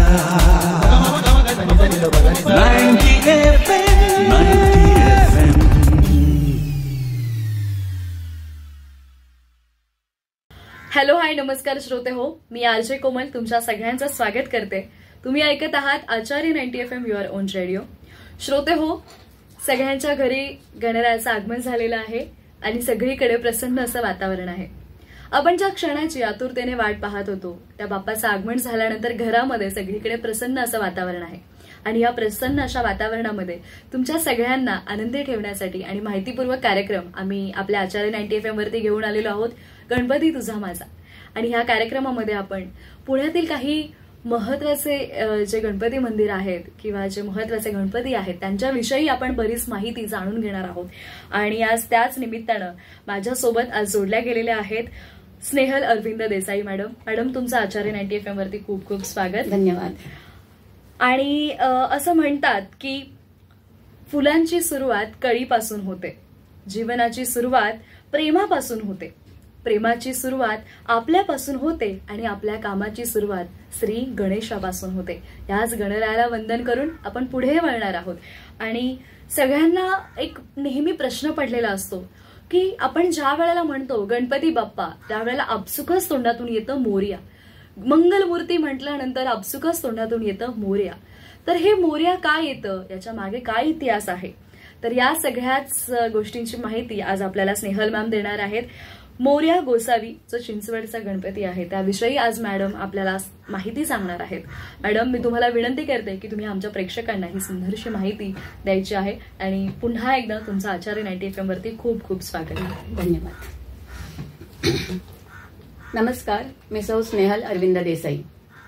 Hello hi नमस्कार श्रोते हो, मी आरजे कोमल तुमच्या सगळ्यांचं स्वागत करते. तुम्ही ऐकत आहात Acharya 90 FM your own radio. श्रोते हो, सगळ्यांच्या घरी गणरायाचं आगमन झालेलं आहे आणि सगळीकडे प्रसन्न असं वातावरण आहे. आपण ज्या क्षणाची आतुरतेने वाट पाहत होतो त्या बाप्पाचं आगमन झाल्यानंतर घरामध्ये सगळीकडे प्रसन्न असं वातावरण आहे. आणि या प्रसन्न अशा वातावरणामध्ये तुमच्या सगळ्यांना आनंदी ठेवण्यासाठी आणि माहितीपूर्वक कार्यक्रम आम्ही आपल्या आचार्य 90 FM वरती घेऊन आलेलो आहोत, गणपती तुझा माझा. आणि ह्या कार्यक्रमामध्ये आपण पुण्यातील काही महत्वाचे जे गणपती मंदिर आहेत किंवा जे महत्वाचे गणपती आहेत त्यांच्याविषयी आपण बरीच माहिती जाणून घेणार आहोत. आणि आज त्याच निमित्तानं माझ्यासोबत आज जोडल्या गेलेल्या आहेत स्नेहल अरविंद देसाई मॅडम. मॅडम तुमचं आचार्य 90 FM वरती खूप खूप स्वागत. धन्यवाद. आणि असं म्हणतात की फुलांची सुरुवात कळीपासून होते, जीवनाची सुरुवात प्रेमापासून होते, प्रेमाची सुरुवात आपल्यापासून होते आणि आपल्या कामाची सुरुवात श्री गणेशापासून होते. याच गणरायाला वंदन करून आपण पुढे वळणार आहोत. आणि सगळ्यांना एक नेहमी प्रश्न पडलेला असतो की आपण ज्या वेळेला म्हणतो गणपती बाप्पा त्यावेळेला आपसुकच तोंडातून येतं मोरया. मंगलमूर्ती म्हटल्यानंतर आपसुकच तोंडातून येतं मोरया. तर हे मोरया का येतं, याच्या मागे काय इतिहास आहे, तर या सगळ्याच गोष्टींची माहिती आज आपल्याला स्नेहल मॅम देणार आहेत. मोरया गोसावी जो चिंचवडचा गणपती आहे त्याविषयी आज मॅडम आपल्याला माहिती सांगणार आहेत. मॅडम मी तुम्हाला विनंती करते की तुम्ही आमच्या प्रेक्षकांना ही सुंदरशी माहिती द्यायची आहे. आणि पुन्हा एकदा तुमचं आचार्य 90 FM वरती खूप खूप स्वागत. धन्यवाद. नमस्कार, मी सौ स्नेहल अरविंद देसाई.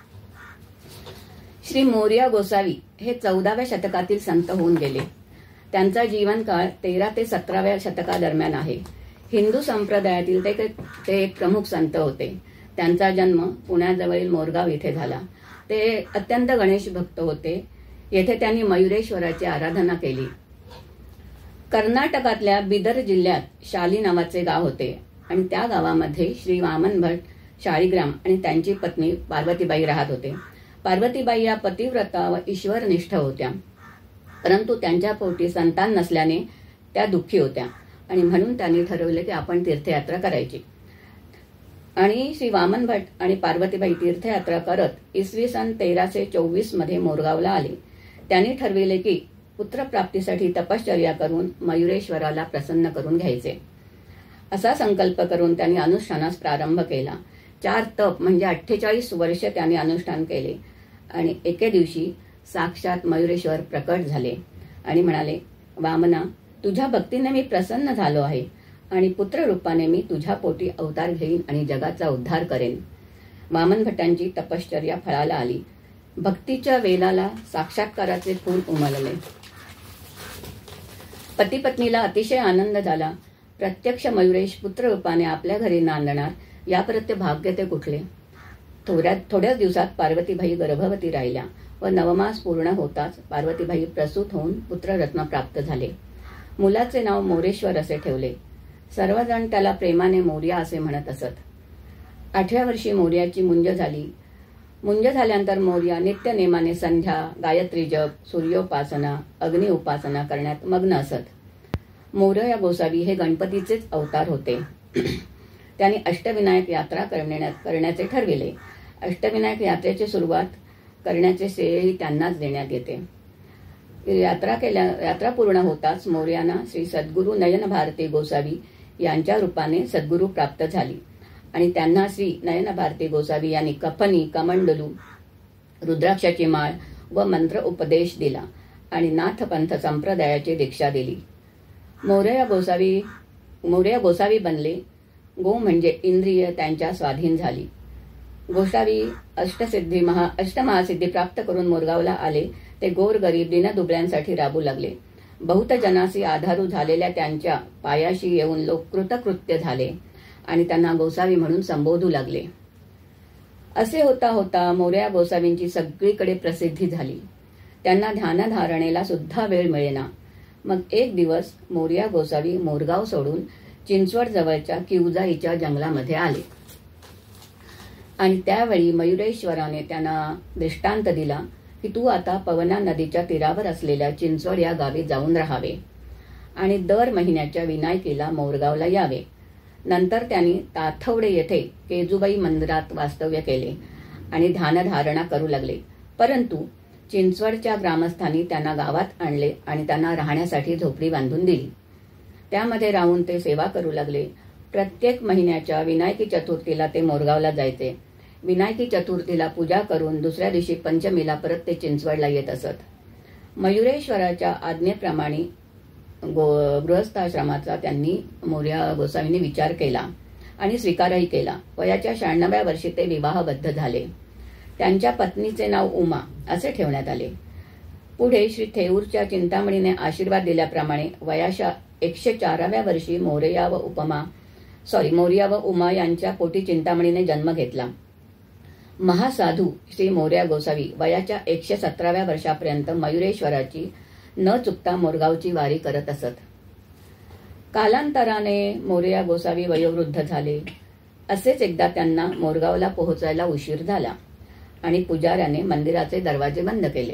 श्री मोरया गोसावी हे 14व्या शतकातील संत होऊन गेले. त्यांचा जीवनकाळ 13 ते 17व्या शतकादरम्यान आहे. हिंदू संप्रदायातील ते एक प्रमुख संत होते. त्यांचा जन्म पुण्याजवळील मोरगाव येथे झाला. ते अत्यंत गणेश भक्त होते. येथे त्यांनी मयुरेश्वराची आराधना केली. कर्नाटकातल्या बिदर जिल्ह्यात शाली नावाचे गाव होते आणि त्या गावामध्ये श्री वामन भट शाळीग्राम आणि त्यांची पत्नी पार्वतीबाई राहत होते. पार्वतीबाई या पतिव्रता व ईश्वरनिष्ठ होत्या, परंतु त्यांच्या पोटी संतान नसल्याने त्या दुःखी होत्या आणि म्हणून त्यांनी ठरवले की आपण तीर्थयात्रा करायची. आणि श्री वामन भट आणि पार्वतीबाई तीर्थयात्रा करत इसवी सन 1324 मध्ये मोरगावला आले. त्यांनी ठरविले की पुत्रप्राप्तीसाठी तपश्चर्या करून मयुरेश्वराला प्रसन्न करून घ्यायचे. असा संकल्प करून त्यांनी अनुष्ठानास प्रारंभ केला. 4 तप म्हणजे 48 वर्ष त्यांनी अनुष्ठान केले. आणि एके दिवशी साक्षात मयुरेश्वर प्रकट झाले आणि म्हणाले, वामना, तुझ्या भक्तीने मी प्रसन्न झालो आहे आणि पुत्ररूपाने मी तुझ्या पोटी अवतार घेईन आणि जगाचा उद्धार करेन. वामन भटांची तपश्चर्या फळाला आली. भक्तीच्या वेलाला साक्षात्काराचे फूल उमलले. पती पत्नीला अतिशय आनंद झाला. प्रत्यक्ष मयुरेश पुत्ररूपाने आपल्या घरी नांदणार याप्रत्य भाग्य ते कुठले. थोड्याच दिवसात पार्वतीबाई गर्भवती राहिल्या व 9 मास पूर्ण होताच पार्वतीबाई प्रसूत होऊन पुत्ररत्न प्राप्त झाले. मुलाचे नाव मोरेश्वर असे ठेवले. सर्वजण त्याला प्रेमाने मोरया असे म्हणत असत. 8व्या वर्षी मोरयाची मुंज झाली. मुंज झाल्यानंतर मोरया नित्य नेमाने संध्या, गायत्री जप, सूर्योपासना, अग्नि उपासना करण्यात मग्न असत. मोरया गोसावी हे गणपतीचेच अवतार होते. त्यांनी अष्टविनायक यात्रा करण्याचे ठरविले. अष्टविनायक यात्रेची सुरुवात करण्याचे श्रेयही त्यांनाच देण्यात येते. यात्रा पूर्ण होताच मोरयांना श्री सद्गुरू नयन भारती गोसावी यांच्या रूपाने सद्गुरू प्राप्त झाली आणि त्यांना श्री नयन भारती गोसावी यांनी कफनी, कमंडलू, रुद्राक्षाची माळ व मंत्र उपदेश दिला आणि नाथपंथ संप्रदायाची दीक्षा दिली. मोरया गोसावी बनले. गो म्हणजे इंद्रिय त्यांच्या स्वाधीन झाली. गोसावी अष्टमहासिद्धी प्राप्त करून मोरगावला आले. ते गोरगरीब दीनदुबळ्यांसाठी राबू लागले. बहुत जनासी आधारू झालेल्या त्यांच्या पायाशी येऊन लोक कृतकृत्य झाले आणि त्यांना गोसावी म्हणून संबोधू लागले. असे होता होता मोरया गोसावींची सगळीकडे प्रसिद्धी झाली. त्यांना ध्यानधारणेला सुद्धा वेळ मिळेना. मग एक दिवस मोरया गोसावी मोरगाव सोडून चिंचवड जवळच्या किवजाईच्या जंगलामध्ये आले. आणि त्यावेळी मयुरेश्वराने त्यांना दृष्टांत दिला की तू आता पवना नदीच्या तीरावर असलेल्या चिंचवड या गावी जाऊन राहावे आणि दर महिन्याच्या विनायकीला मोरगावला यावे. नंतर त्यांनी ताथवडे येथे केजूबाई मंदिरात वास्तव्य केले आणि ध्यानधारणा करू लागले. परंतु चिंचवडच्या ग्रामस्थांनी त्यांना गावात आणले आणि त्यांना राहण्यासाठी झोपडी बांधून दिली. त्यामध्ये राहून ते सेवा करू लागले. प्रत्येक महिन्याच्या विनायकी चतुर्थीला ते मोरगावला जायचे. विनायकी चतुर्थीला पूजा करून दुसऱ्या दिवशी पंचमीला परत ते चिंचवडला येत असत. मयुरेश्वराच्या आज्ञेप्रमाणे गृहस्थाश्रमाचा त्यांनी मोरया गोसावींनी विचार केला आणि स्वीकारही केला. वयाच्या 96व्या वर्षी ते विवाहबद्ध झाले. त्यांच्या पत्नीचे नाव उमा असे ठेवण्यात आले. पुढे श्री थेऊरच्या चिंतामणीने आशीर्वाद दिल्याप्रमाणे वयाच्या 104व्या वर्षी मोरया व उमा यांच्या पोटी चिंतामणीने जन्म घेतला. महासाधू श्री मोरया गोसावी वयाच्या 117व्या वर्षापर्यंत मयुरेश्वराची न चुकता मोरगावची वारी करत असत. कालांतराने मोरया गोसावी वयोवृद्ध झाले. असेच एकदा त्यांना मोरगावला पोहोचायला उशीर झाला आणि पुजाऱ्याने मंदिराचे दरवाजे बंद केले.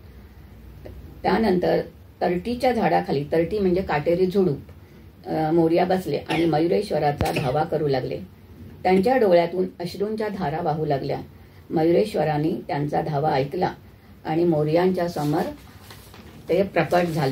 त्यानंतर तरटीच्या झाडाखाली, तरटी म्हणजे काटेरी झुडूप, मोरया बसले आणि मयुरेश्वराचा धावा करू लागले. त्यांच्या डोळ्यातून अश्रूंच्या धारा वाहू लागल्या. मयुरेश्वरांनी त्यांचा धावा ऐकला आणि मोरयांच्या समोर ते प्रकट झाले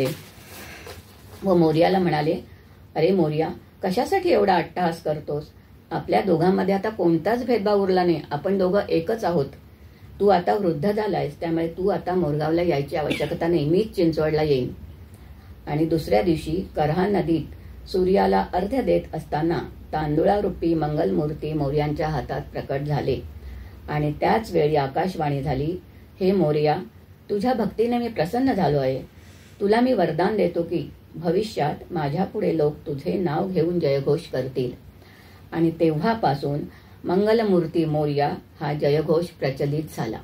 व मोरयाला म्हणाले, अरे मोरया, कशासाठी एवढा अट्टहास करतोस? आपल्या दोघांमध्ये आता कोणताच भेदभाव उरला नाही. आपण दोघं एकच आहोत. तू आता वृद्ध झालायस, त्यामुळे तू आता मोरगावला यायची आवश्यकता नाही. मीच चिंचवडला येईन. आणि दुसऱ्या दिवशी करहा नदीत सूर्याला अर्घ्य देत असताना तांदुळारूपी मंगलमूर्ती मोरयांच्या हातात प्रकट झाले आणि त्याच वेळी आकाशवाणी झाली, हे मोरया, तुझ्या भक्तीने मी प्रसन्न झालो आहे. तुला मी वरदान देतो की भविष्यात माझ्यापुढे लोक तुझे नाव घेऊन जयघोष करतील. आणि तेव्हापासून मंगलमूर्ती मोरया हा जयघोष प्रचलित झाला.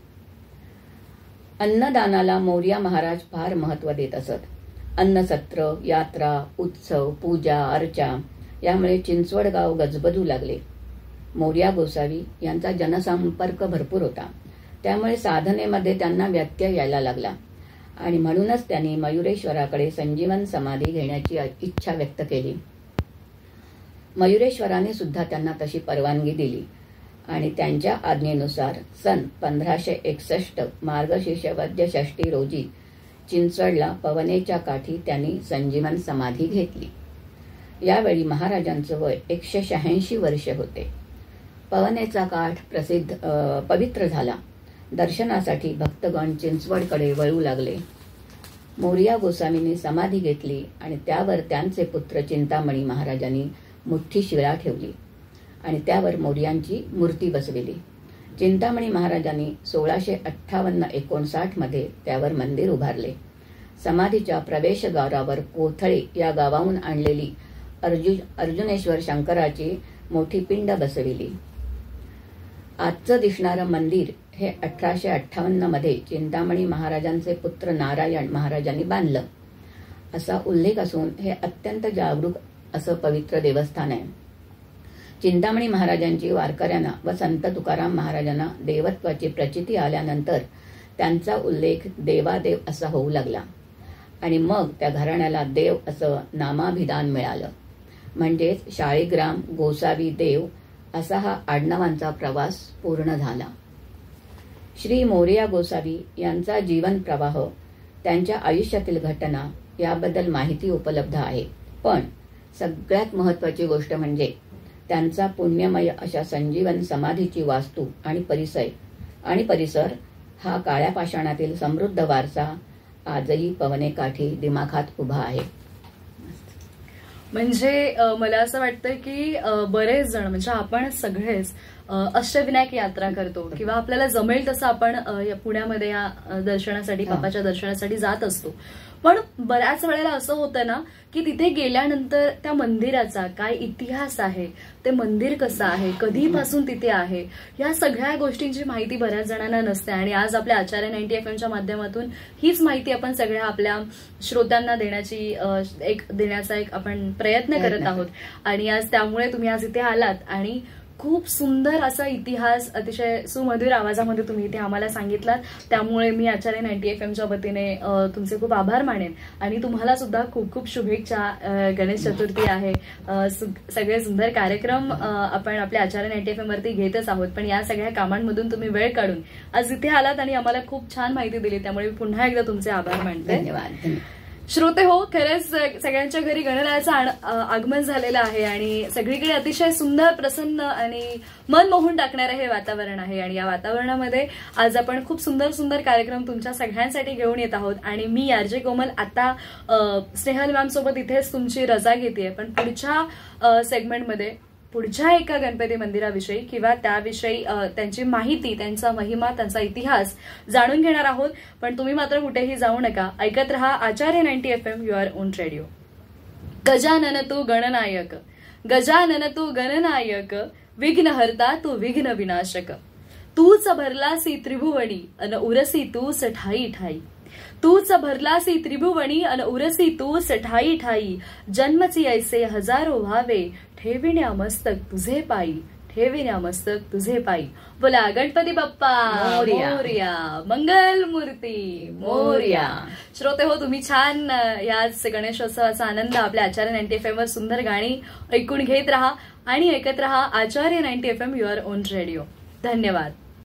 अन्नदानाला मोरया महाराज फार महत्त्व देत असत. अन्नसत्र, यात्रा, उत्सव, पूजा, अर्चा यामुळे चिंचवड गाव गजबजू लागले. मोरया गोसावी यांचा जनसंपर्क भरपूर होता. त्यामुळे साधनेमध्ये त्यांना व्यत्यय यायला लागला आणि म्हणूनच त्यांनी मयुरेश्वराकडे संजीवन समाधी घेण्याची इच्छा व्यक्त केली. मयुरेश्वराने सुद्धा त्यांना तशी परवानगी दिली आणि त्यांच्या आज्ञेनुसार सन 1561 मार्गशीर्ष वद्य षष्ठी रोजी चिंचवडला पवनेच्या काठी त्यांनी संजीवन समाधी घेतली. यावेळी महाराजांचं वय 186 वर्ष होते. पवनेचा काठ पवित्र झाला. दर्शनासाठी भक्तगण चिंचवडकडे वळू लागले. मोरया गोसावींनी समाधी घेतली आणि त्यावर त्यांचे पुत्र चिंतामणी महाराजांनी मुठ्ठी शिळा ठेवली आणि त्यावर मोरयांची मूर्ती बसविली. चिंतामणी महाराजांनी 1658-59 मध्ये त्यावर मंदिर उभारले. समाधीच्या प्रवेशद्वारावर कोथळे या गावाहून आणलेली अर्जुनेश्वर शंकराची मोठी पिंड बसविली. आजचं दिसणारं मंदिर हे 1858 मध्ये चिंतामणी महाराजांचे पुत्र नारायण महाराजांनी बांधलं असा उल्लेख असून हे अत्यंत जागरूक असं पवित्र देवस्थान आहे. चिंतामणी महाराजांची वारकऱ्यांना व संत तुकाराम महाराजांना देवत्वाची प्रचिती आल्यानंतर त्यांचा उल्लेख देवादेव असा होऊ लागला आणि मग त्या घराण्याला देव असं नामाभिधान मिळालं. म्हणजेच शाळीग्राम गोसावी देव असा हा आडनावांचा प्रवास पूर्ण झाला. श्री मोरया गोसावी यांचा जीवन प्रवाह, त्यांच्या आयुष्यातील घटना याबद्दल माहिती उपलब्ध आहे. पण सगळ्यात महत्त्वाची गोष्ट म्हणजे त्यांचा पुण्यमय अशा संजीवन समाधीची वास्तू आणि परिसर हा काळ्या पाषाणातील समृद्ध वारसा आजही पवनेकाठी दिमाखात उभा आहे. म्हणजे मला असं वाटतं की बरेच जण म्हणजे आपण सगळेच अष्टविनायक यात्रा करतो किंवा आपल्याला जमेल तसं आपण पुण्यामध्ये या दर्शनासाठी, बाप्पाच्या दर्शनासाठी जात असतो. पण बऱ्याच वेळेला असं होतं ना की तिथे गेल्यानंतर त्या मंदिराचा काय इतिहास आहे, ते मंदिर कसं आहे, कधीपासून तिथे आहे, या सगळ्या गोष्टींची माहिती बऱ्याच जणांना नसते. आणि आज आपल्या आचार्य 90 FM माध्यमातून हीच माहिती आपण सगळ्या आपल्या श्रोत्यांना देण्याचा एक आपण प्रयत्न करत आहोत. आणि आज त्यामुळे तुम्ही आज इथे आलात आणि खूप सुंदर असा इतिहास अतिशय सुमधुर आवाजामध्ये तुम्ही इथे आम्हाला सांगितलात. त्यामुळे मी आचार्य 90 FM च्या वतीने तुमचे खूप आभार मानेन आणि तुम्हाला सुद्धा खूप खूप शुभेच्छा. गणेश चतुर्थी आहे, सगळे सुंदर कार्यक्रम आपण आपल्या आचार्य 90 FM वरती घेतच आहोत, पण या सगळ्या कामांमधून तुम्ही वेळ काढून आज इथे आलात आणि आम्हाला खूप छान माहिती दिली, त्यामुळे मी पुन्हा एकदा तुमचे आभार मानते. धन्यवाद. श्रोते हो, खरंच सगळ्यांच्या घरी गणरायाचं आगमन झालेलं आहे आणि सगळीकडे अतिशय सुंदर, प्रसन्न आणि मन मोहून टाकणारं हे वातावरण आहे. आणि या वातावरणामध्ये आज आपण खूप सुंदर सुंदर कार्यक्रम तुमच्या सगळ्यांसाठी घेऊन येत आहोत. आणि मी आरजे कोमल आता स्नेहल मॅम सोबत इथेच तुमची रजा घेते, पण पुढच्या सेगमेंटमध्ये पुढच्या एका गणपती मंदिराविषयी किंवा त्याविषयी त्यांची माहिती, त्यांचा महिमा, त्यांचा इतिहास जाणून घेणार आहोत. पण तुम्ही मात्र कुठेही जाऊ नका, ऐकत रहा Acharya 90 FM, your own radio. Gajanan तू गणनायक, गजानन तू गणनायक, विघ्नहर्ता तू विघ्न विनाशक. तूच भरलासी त्रिभुवनी अन उरसी तूच ठाई ठाई. तूच भरलासी त्रिभुवनी अन उरसी तूच ठाई ठाई. जन्मची ऐसे हजारो व्हावे, ठेविण्या मस्तक तुझे पायी, ठेविण्या मस्तक तुझे पायी. बोला गणपती बाप्पा मोरया, मंगल मूर्ती मोरया. श्रोते हो, तुम्ही छान याच गणेशोत्सवाचा आनंद आपल्या आचार्य 90 FM वर सुंदर गाणी ऐकून घेत राहा आणि ऐकत राहा Acharya 90 FM, your own radio. धन्यवाद.